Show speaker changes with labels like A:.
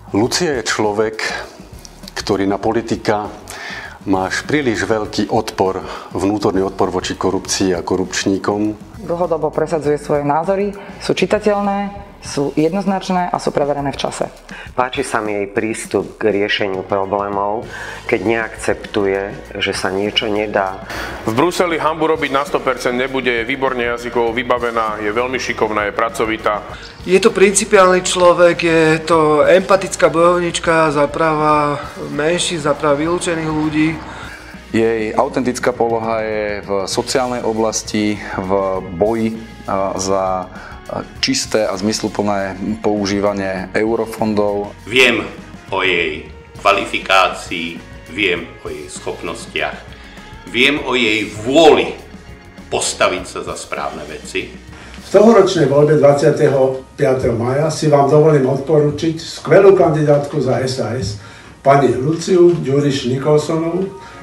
A: Lucia je človek, ktorý na politika má až príliš veľký odpor, vnútorný odpor voči korupcii a korupčníkom.
B: Dlhodobo presadzuje svoje názory, sú čitateľné, sú jednoznačné a sú preverené v čase.
C: Páči sa mi jej prístup k riešeniu problémov, keď neakceptuje, že sa niečo nedá.
D: V Bruseli hanbu robiť na 100% nebude, je výborne jazykovo vybavená, je veľmi šikovná, je pracovitá.
E: Je to principiálny človek, je to empatická bojovnička za práva menších, za práva vylúčených ľudí.
F: Jej autentická poloha je v sociálnej oblasti, v boji za čisté a zmysluplné používanie eurofondov.
G: Viem o jej kvalifikácii, viem o jej schopnostiach, viem o jej vôli postaviť sa za správne veci.
H: V tohoročnej voľbe 25. mája si vám dovolím odporučiť skvelú kandidátku za SAS, pani Luciu Ďuriš Nikolsonovú,